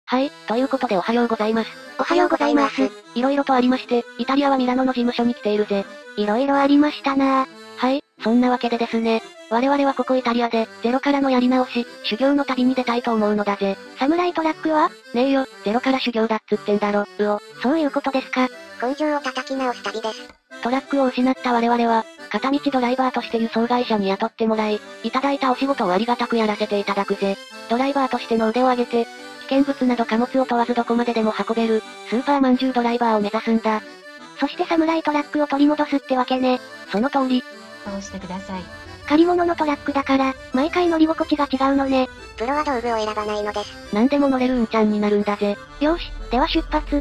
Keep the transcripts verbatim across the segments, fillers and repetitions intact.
はい、ということでおはようございます。 おはようございます。 いろいろとありまして、イタリアはミラノの事務所に来ているぜ。 いろいろありましたなぁ。 はい、そんなわけでですね。我々はここイタリアで、ゼロからのやり直し、修行の旅に出たいと思うのだぜ。 サムライトラックはねえよ、ゼロから修行だっつってんだろ、うお。 そういうことですか。 根性を叩き直す旅です。 トラックを失った我々は、片道ドライバーとして輸送会社に雇ってもらい、いただいたお仕事をありがたくやらせていただくぜ。ドライバーとしての腕を上げて、危険物など貨物を問わずどこまででも運べる、スーパーまんじゅうドライバーを目指すんだ。 そしてサムライトラックを取り戻すってわけね。 その通り。 そうしてください。 借り物のトラックだから、毎回乗り心地が違うのね。 プロは道具を選ばないのです。 何でも乗れるうんちゃんになるんだぜ。 よーし、では出発。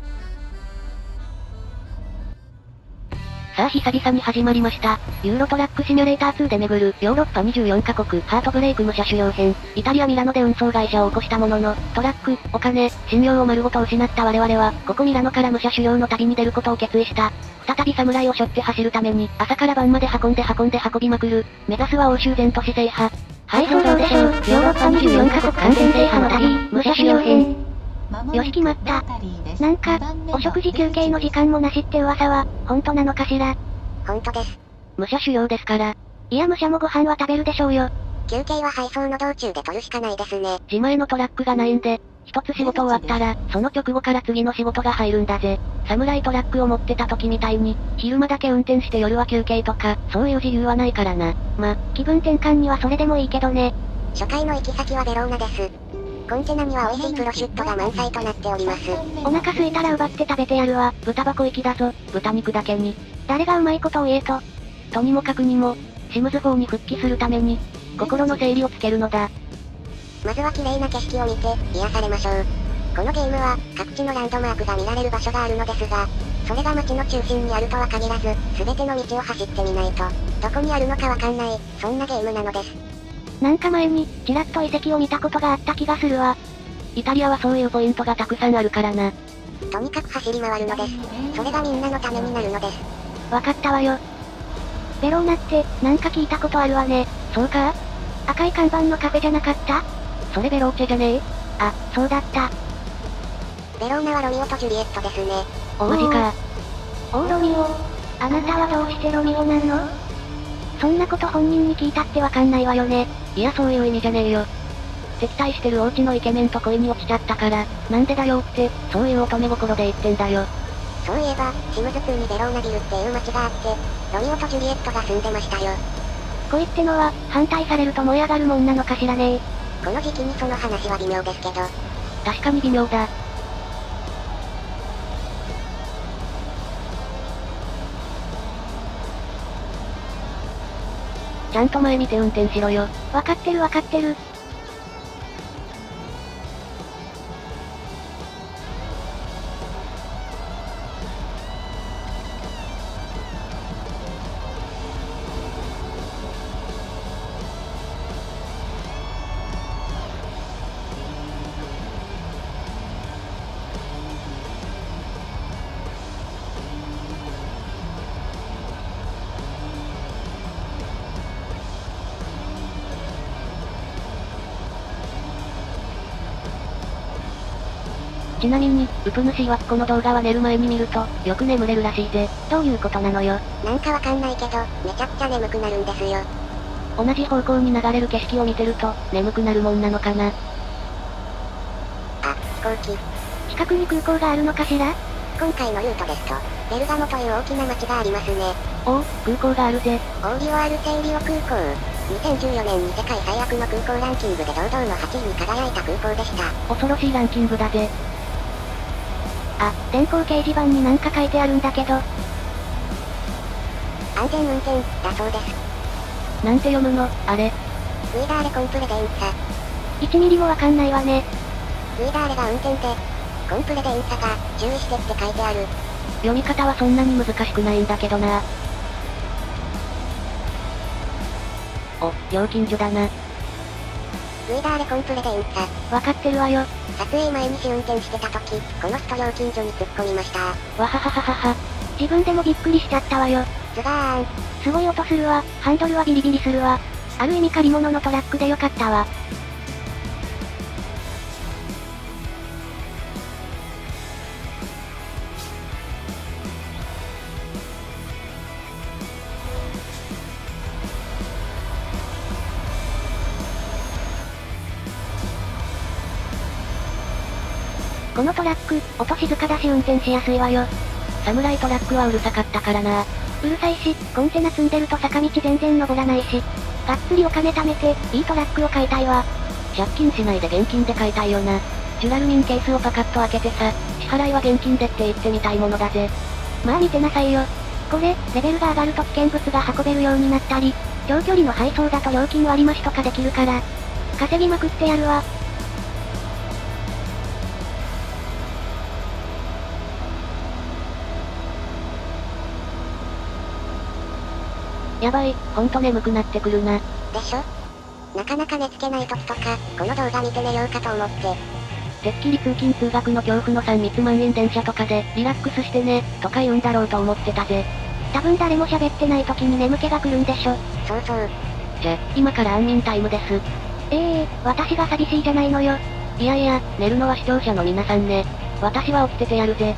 さあ久々に始まりました。ユーロトラックシミュレーターツーで巡るヨーロッパにじゅうよんカ国ハートブレイク武者修行編。イタリアミラノで運送会社を起こしたものの、トラック、お金、信用を丸ごと失った我々は、ここミラノから武者修行の旅に出ることを決意した。再び侍を背負って走るために、朝から晩まで運んで運んで運びまくる。目指すは欧州全都市制覇。 はいそうでしょう。ヨーロッパにじゅうよんカ国完全制覇の旅、武者修行編。よし決まった。なんか、お食事休憩の時間もなしって噂は、本当なのかしら。 本当です。 武者修行ですから。 いや武者もご飯は食べるでしょうよ。 休憩は配送の道中で取るしかないですね。 自前のトラックがないんで、一つ仕事終わったら、その直後から次の仕事が入るんだぜ。サムライトラックを持ってた時みたいに、昼間だけ運転して夜は休憩とか、そういう自由はないからな。 ま、気分転換にはそれでもいいけどね。 初回の行き先はベローナです。コンテナには美味しいプロシュットが満載となっております。 お腹空いたら奪って食べてやるわ。 豚箱行きだぞ、豚肉だけに。 誰がうまいことを言えと。 とにもかくにも、シムズフォーに復帰するために、心の整理をつけるのだ。 まずは綺麗な景色を見て、癒されましょう。このゲームは、各地のランドマークが見られる場所があるのですが、それが街の中心にあるとは限らず、全ての道を走ってみないと、どこにあるのかわかんない、そんなゲームなのです。 なんか前に、ちらっと遺跡を見たことがあった気がするわ。 イタリアはそういうポイントがたくさんあるからな。 とにかく走り回るのです。それがみんなのためになるのです。 わかったわよ。ベローナって、なんか聞いたことあるわね。 そうか？ 赤い看板のカフェじゃなかった？ それベローチェじゃねえ？ あ、そうだった。 ベローナはロミオとジュリエットですね。 おマジか。 おーロミオ。あなたはどうしてロミオなの？そんなこと本人に聞いたってわかんないわよね。 いやそういう意味じゃねえよ。敵対してるお家のイケメンと恋に落ちちゃったから、なんでだよって、そういう乙女心で言ってんだよ。 そういえば、シムズツーにベローナビルっていう街があって、ロミオとジュリエットが住んでましたよ。 恋ってのは、反対されると燃え上がるもんなのかしらね。 この時期にその話は微妙ですけど。 確かに微妙だ。ちゃんと前見て運転しろよ。 わかってるわかってる。 ちなみに、ウプ主曰くこの動画は寝る前に見ると、よく眠れるらしいぜ。 どういうことなのよ。 なんかわかんないけど、めちゃくちゃ眠くなるんですよ。 同じ方向に流れる景色を見てると、眠くなるもんなのかな。 あ、飛行機。 近くに空港があるのかしら？ 今回のルートですと、ベルガモという大きな町がありますね。 おお、空港があるぜ。 オーリオアルセイリオ空港。にせんじゅうよねんに世界最悪の空港ランキングで堂々のはちいに輝いた空港でした。 恐ろしいランキングだぜ。 あ、電光掲示板になんか書いてあるんだけど。 安全運転、だそうです。 なんて読むの、あれ。 グイダーレコンプレデンサ。 いちミリもわかんないわね。 グイダーレが運転で、コンプレデンサが、注意してって書いてある。 読み方はそんなに難しくないんだけどな。お、料金所だな。 グイダーレコンプレデンサ。 わかってるわよ。 撮影前に試運転してた時、この人料金所に突っ込みました。 わははははは。 自分でもびっくりしちゃったわよ。 ズガーン。 すごい音するわ。ハンドルはビリビリするわ。ある意味借り物のトラックでよかったわ。 このトラック、音静かだし運転しやすいわよ。 サムライトラックはうるさかったからな。 うるさいし、コンテナ積んでると坂道全然登らないし。がっつりお金貯めて、いいトラックを買いたいわ。 借金しないで現金で買いたいよな。ジュラルミンケースをパカッと開けてさ、支払いは現金でって言ってみたいものだぜ。 まあ見てなさいよ。これ、レベルが上がると危険物が運べるようになったり、長距離の配送だと料金割増とかできるから、稼ぎまくってやるわ。 やばい、ほんと眠くなってくるな。 でしょ？なかなか寝つけない時とか、この動画見て寝ようかと思って。 てっきり通勤通学の恐怖のさん密万円電車とかで、リラックスしてね、とか言うんだろうと思ってたぜ。 多分誰も喋ってない時に眠気が来るんでしょ。 そうそう。 じゃ、今から安眠タイムです。 ええー、私が寂しいじゃないのよ。 いやいや、寝るのは視聴者の皆さんね。私は起きててやるぜ。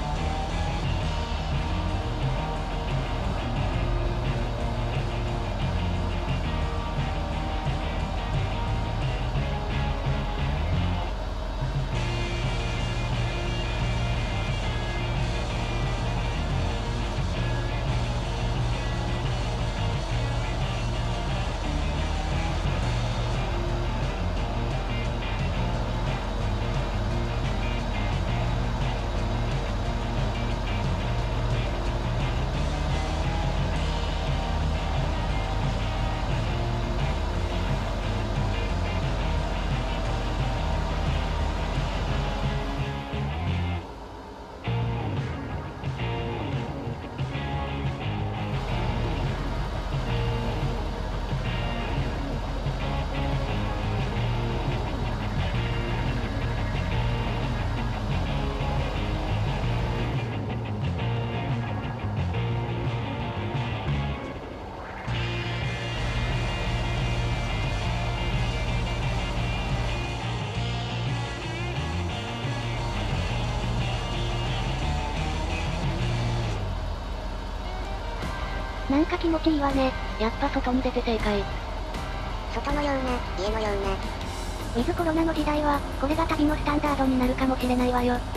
なんか気持ちいいわね。 やっぱ外に出て正解。 外のような、家のような。 ウィズコロナの時代は、これが旅のスタンダードになるかもしれないわよ。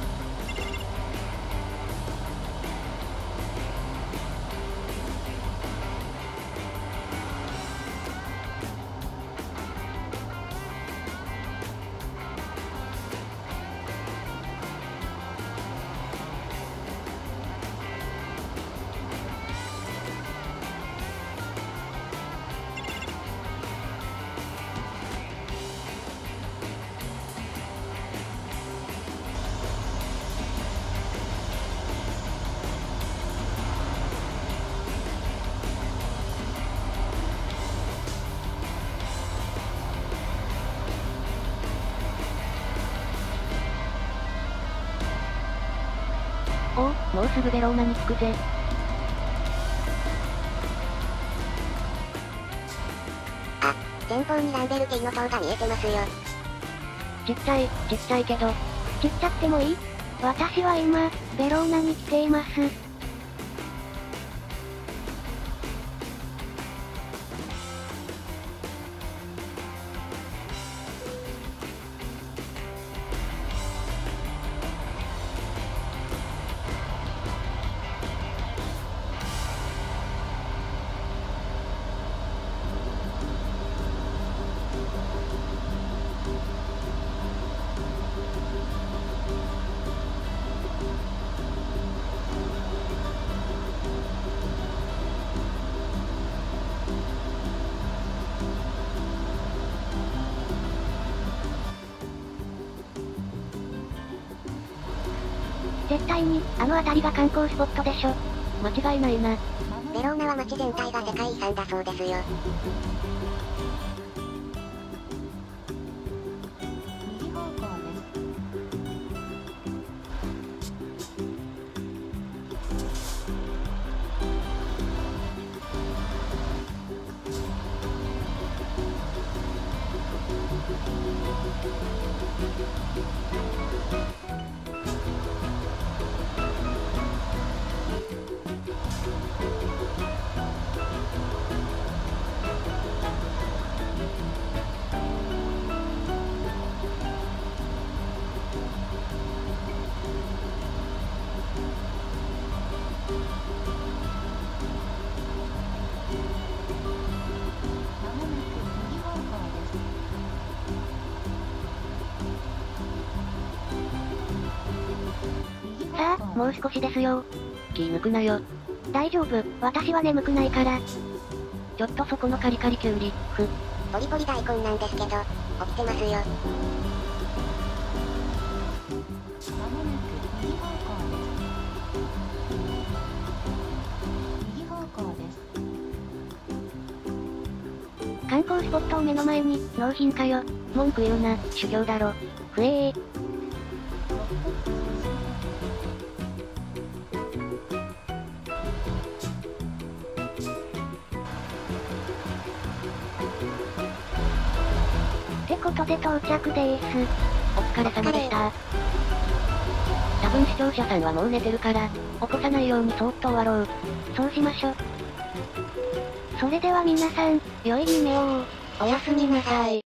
おお、もうすぐベローナに着くぜ。 あ、前方にランベルティの塔が見えてますよ。 ちっちゃい、ちっちゃいけど。 ちっちゃくてもいい？私は今、ベローナに来ています。絶対に、あの辺りが観光スポットでしょ。 間違いないな。 ベローナは街全体が世界遺産だそうですよ。右方向です。 もう少しですよ。気抜くなよ。 大丈夫、私は眠くないから。 ちょっとそこのカリカリキュウリ、ふ。 ポリポリ大根なんですけど、起きてますよ。 まもなく右方向です。右方向です。 観光スポットを目の前に、納品かよ。 文句言うな、修行だろ。 ふえー。ってことで到着でーす。 お疲れ様でした。多分視聴者さんはもう寝てるから、起こさないようにそーっと終わろう。 そうしましょ。それでは皆さん、良い夢を。 おやすみなさい。